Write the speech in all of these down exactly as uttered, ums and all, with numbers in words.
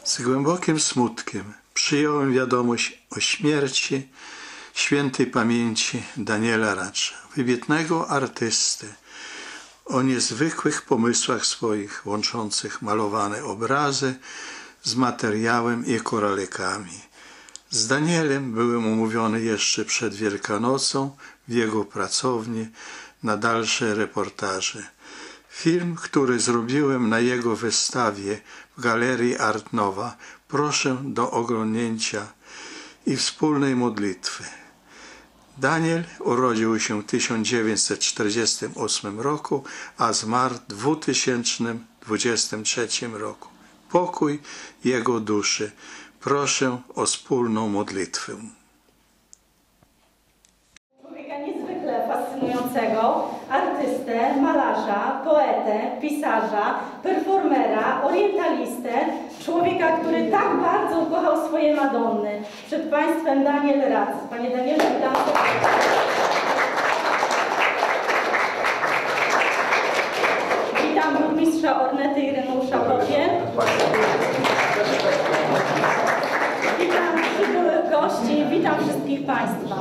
Z głębokim smutkiem przyjąłem wiadomość o śmierci świętej pamięci Daniela Racza, wybitnego artysty o niezwykłych pomysłach swoich, łączących malowane obrazy z materiałem i koralekami. Z Danielem byłem umówiony jeszcze przed Wielkanocą w jego pracowni na dalsze reportaże. Film, który zrobiłem na jego wystawie w Galerii Art Nowa, proszę do oglądnięcia i wspólnej modlitwy. Daniel urodził się w tysiąc dziewięćset czterdziestym ósmym roku, a zmarł w dwa tysiące dwudziestym trzecim roku. Pokój jego duszy. Proszę o wspólną modlitwę. Człowieka niezwykle fascynującego, artystę, malarza, poetę, pisarza, performera, orientalistę, człowieka, który tak bardzo ukochał swoje Madonny. Przed Państwem Daniel Rac. Panie Danielu, witam. Witam burmistrza Ornety Ireneusza Popie. Witam przybyłych gości, witam wszystkich Państwa.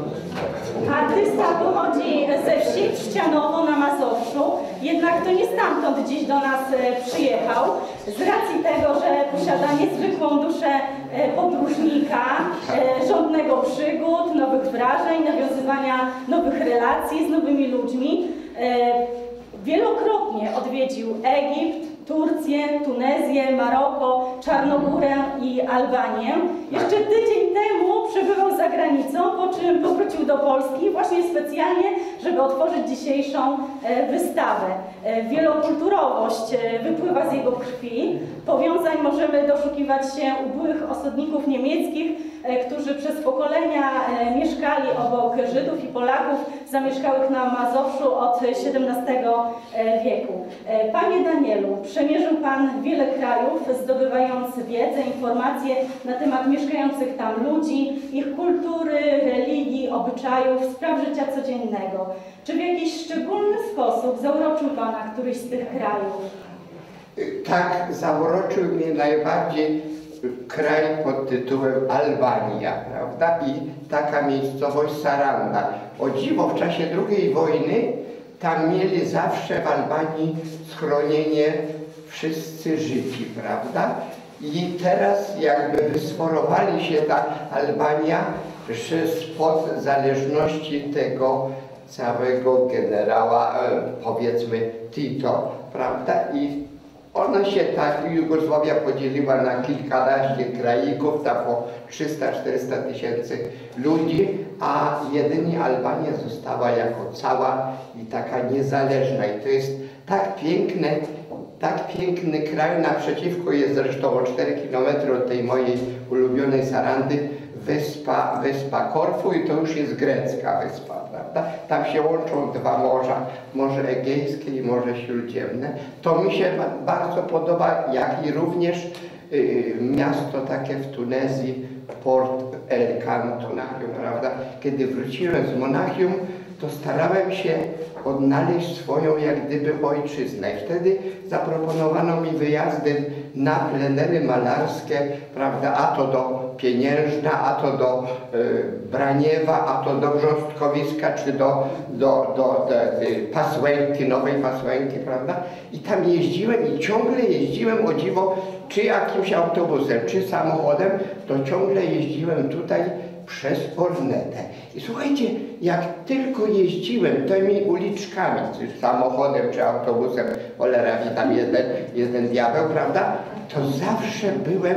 Artysta pochodzi ze wsi Trzcianowo na Mazowszu, jednak to nie stamtąd dziś do nas przyjechał. Z racji tego, że posiada niezwykłą duszę podróżnika, żądnego przygód, nowych wrażeń, nawiązywania nowych relacji z nowymi ludźmi, wielokrotnie odwiedził Egipt, Turcję, Tunezję, Maroko, Czarnogórę i Albanię. Jeszcze tydzień temu przebywał za granicą, po czym powrócił do Polski właśnie specjalnie, żeby otworzyć dzisiejszą wystawę. Wielokulturowość wypływa z jego krwi. Powiązań możemy doszukiwać się u byłych osadników niemieckich, którzy przez pokolenia mieszkali obok Żydów i Polaków zamieszkałych na Mazowszu od siedemnastego wieku. Panie Danielu, przemierzył Pan wiele krajów, zdobywając wiedzę, informacje na temat mieszkających tam ludzi, ich kultury, religii, obyczajów, spraw życia codziennego. Czy w jakiś szczególny sposób zauroczył Pana któryś z tych krajów? Tak, zauroczył mnie najbardziej kraj pod tytułem Albania, prawda? I taka miejscowość Saranda. O dziwo, w czasie drugiej wojny tam mieli zawsze w Albanii schronienie wszyscy Żydzi, prawda? I teraz jakby wysforowali się ta Albania, że spod zależności tego całego generała, powiedzmy, Tito, prawda? I ona się tak, Jugosławia podzieliła na kilkanaście krajików, tam po trzysta czterysta tysięcy ludzi, a jedynie Albania została jako cała i taka niezależna. I to jest tak piękne, tak piękny kraj, naprzeciwko jest zresztą o cztery kilometry od tej mojej ulubionej Sarandy wyspa, wyspa Korfu i to już jest grecka wyspa, prawda? Tam się łączą dwa morza, Morze Egejskie i Morze Śródziemne. To mi się bardzo podoba, jak i również y, miasto takie w Tunezji, Port El Kanton, prawda? Kiedy wróciłem z Monachium, to starałem się odnaleźć swoją jak gdyby ojczyznę. I wtedy zaproponowano mi wyjazdy na plenery malarskie, prawda, a to do Pieniężna, a to do y, Braniewa, a to do Brząstkowiska, czy do, do, do, do y, Pasłęki, Nowej Pasłęki, prawda. I tam jeździłem i ciągle jeździłem, o dziwo, czy jakimś autobusem, czy samochodem, to ciągle jeździłem tutaj przez Ornetę. I słuchajcie, jak tylko jeździłem tymi uliczkami, czy samochodem, czy autobusem, cholera mi tam jeden, jeden diabeł, prawda, to zawsze byłem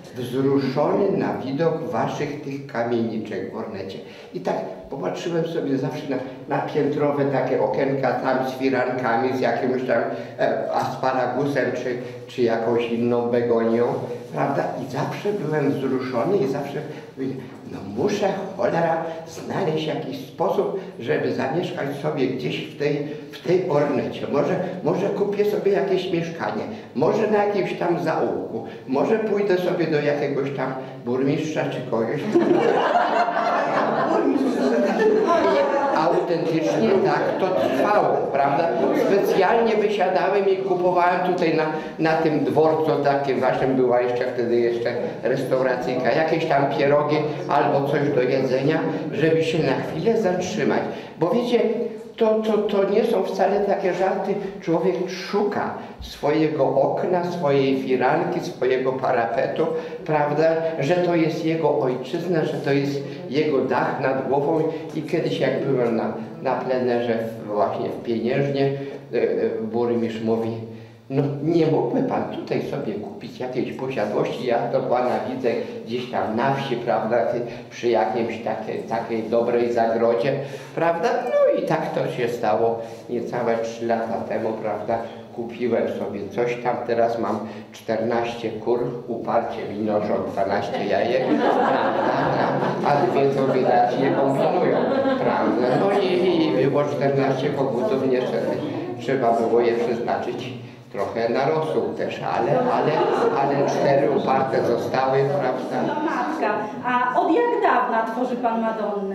wzruszony na widok waszych tych kamieniczek w Ornecie. I tak popatrzyłem sobie zawsze na, na piętrowe takie okienka tam z firankami, z jakimś tam e, asparagusem, czy, czy jakąś inną begonią, prawda? I zawsze byłem wzruszony i zawsze mówię, no muszę, cholera, znaleźć jakiś sposób, żeby zamieszkać sobie gdzieś w tej, w tej Ornecie. Może, może kupię sobie jakieś mieszkanie, może na jakimś tam zaułku, może pójdę sobie do jakiegoś tam burmistrza czy kogoś. Autę autentycznie tak to trwało, prawda? Specjalnie wysiadałem i kupowałem tutaj na, na tym dworcu, takie właśnie była jeszcze wtedy jeszcze restauracyjka, jakieś tam pierogi albo coś do jedzenia, żeby się na chwilę zatrzymać. Bo wiecie, to, to, to nie są wcale takie żarty. Człowiek szuka swojego okna, swojej firanki, swojego parapetu, prawda, że to jest jego ojczyzna, że to jest jego dach nad głową. I kiedyś jak byłem na, na plenerze właśnie w Pieniężnie, burmistrz mówi: no nie mógłby pan tutaj sobie kupić jakiejś posiadłości, ja to pana widzę gdzieś tam na wsi, prawda, przy jakimś takiej, takiej dobrej zagrodzie, prawda, no i tak to się stało niecałe trzy lata temu, prawda, kupiłem sobie coś tam, teraz mam czternaście kur, uparcie mi noszą dwanaście jajek, prawda, a dwie to widać nie kombinują, prawda, no i, i było czternaście kogutów, niestety trzeba było je przeznaczyć trochę na rosół też, ale, ale, ale cztery uparte zostały, prawda? No matka, a od jak dawna tworzy pan Madonny?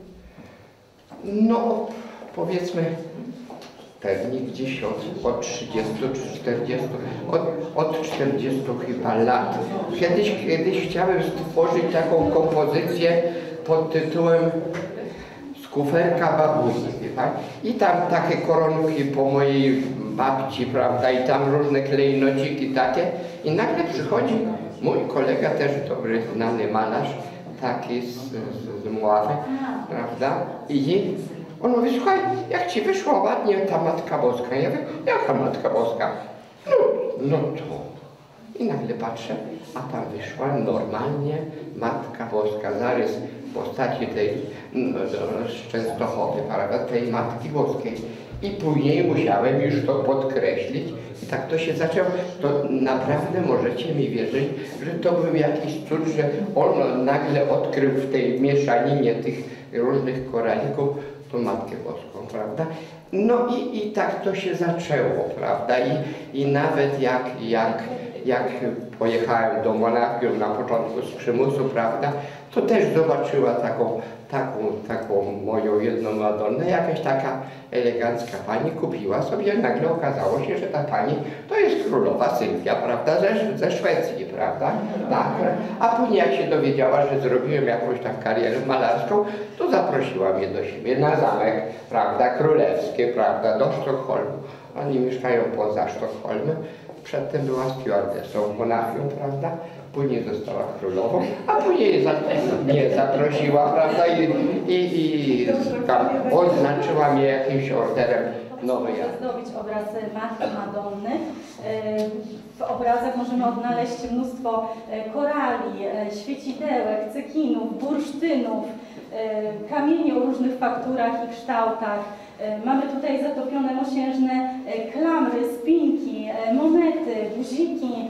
No, powiedzmy, pewnie gdzieś od, od trzydziestu czy czterdziestu, od, od czterdziestu chyba lat. Kiedyś, kiedyś chciałem stworzyć taką kompozycję pod tytułem Kuferka babusi, wie pan? I tam takie koronki po mojej babci, prawda, i tam różne klejnociki takie. I nagle przychodzi mój kolega, też dobry, znany malarz, taki z, z, z Mławy, prawda, i on mówi: słuchaj, jak ci wyszła ładnie ta Matka Boska. Ja mówię: jaka Matka Boska? No, no to. I nagle patrzę, a tam wyszła normalnie Matka Boska, zarys w postaci tej no, z Częstochowy, prawda, tej Matki Boskiej. I później musiałem już to podkreślić i tak to się zaczęło. To naprawdę możecie mi wierzyć, że to był jakiś cud, że on nagle odkrył w tej mieszaninie tych różnych koralików tą Matkę Boską, prawda? No i, i tak to się zaczęło, prawda? I, i nawet jak, jak, jak pojechałem do Monachium na początku z przymusu, prawda, to też zobaczyła taką, taką, taką moją jedną Madonnę, jakaś taka elegancka pani kupiła sobie, nagle okazało się, że ta pani to jest królowa Sylwia, prawda, ze, ze Szwecji, prawda, tak. A później jak się dowiedziała, że zrobiłem jakąś tam karierę malarską, to zaprosiła mnie do siebie na zamek, prawda, królewskie, prawda, do Sztokholmu. Oni mieszkają poza Sztokholmem. Przedtem była stewardessą w Monachium, prawda? Później została królową, a później mnie zaprosiła, prawda? I, i, i tam oznaczyła mnie jakimś orderem nowej. Zdobić obraz Matki Madonny. W obrazach możemy odnaleźć mnóstwo korali, świecidełek, cekinów, bursztynów, kamieni o różnych fakturach i kształtach. Mamy tutaj zatopione mosiężne klamry, spinki, monety, guziki,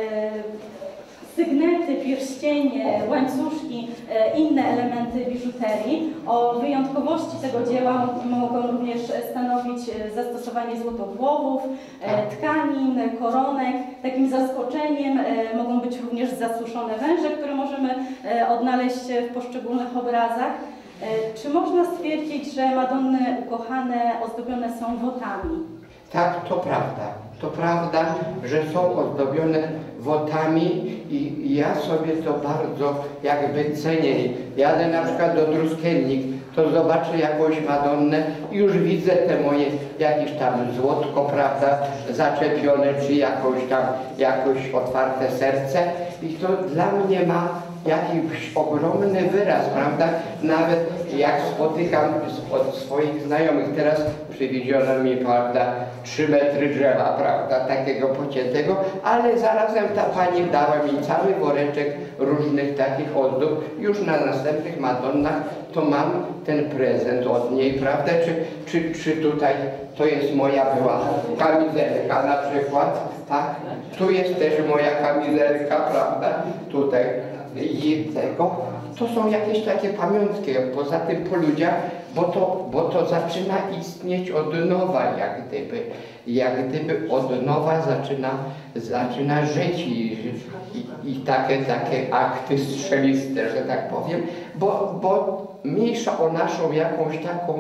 sygnety, pierścienie, łańcuszki, inne elementy biżuterii. O wyjątkowości tego dzieła mogą również stanowić zastosowanie złotowłowów, tkanin, koronek. Takim zaskoczeniem mogą być również zasuszone węże, które możemy odnaleźć w poszczególnych obrazach. Czy można stwierdzić, że Madonny ukochane ozdobione są wotami? Tak, to prawda. To prawda, że są ozdobione wotami i ja sobie to bardzo jakby cenię. Jadę na przykład do Truskiennik, to zobaczę jakąś Madonnę i już widzę te moje jakieś tam złotko, prawda, zaczepione, czy jakąś tam, jakoś otwarte serce i to dla mnie ma jakiś ogromny wyraz, prawda? Nawet jak spotykam od swoich znajomych, teraz przywieziono mi, prawda, trzy metry drzewa, prawda, takiego pociętego, ale zarazem ta pani dała mi cały woreczek różnych takich ozdób. Już na następnych Madonnach to mam ten prezent od niej, prawda? Czy, czy, czy tutaj to jest moja była kamizelka na przykład, tak? Tu jest też moja kamizelka, prawda? Tutaj. I tego, to są jakieś takie pamiątki, poza tym po ludziach, bo to, bo to zaczyna istnieć od nowa, jak gdyby, jak gdyby od nowa zaczyna, zaczyna żyć i, i, i takie, takie akty strzeliste, że tak powiem, bo, bo mniejsza o naszą jakąś taką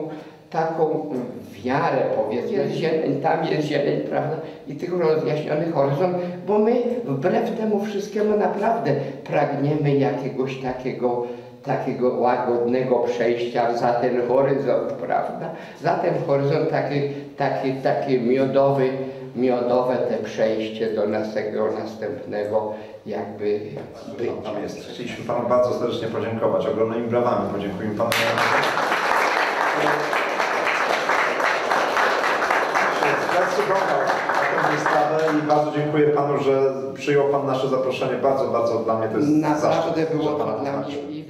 taką wiarę, powiedzmy, jest zieleń, tam jest zieleń, prawda, i tych rozjaśniony horyzont, bo my wbrew temu wszystkiemu naprawdę pragniemy jakiegoś takiego, takiego łagodnego przejścia za ten horyzont, prawda, za ten horyzont taki, taki, taki miodowy, miodowe te przejście do naszego następnego jakby bycia. Tam jest. Chcieliśmy Panu bardzo serdecznie podziękować, ogromnymi brawami podziękujemy Panu. Zacytował na tę wystawę i bardzo dziękuję Panu, że przyjął Pan nasze zaproszenie. Bardzo, bardzo dla mnie to jest Naprawdę zaszczyt, było że Pan to dla poznaczył. mnie.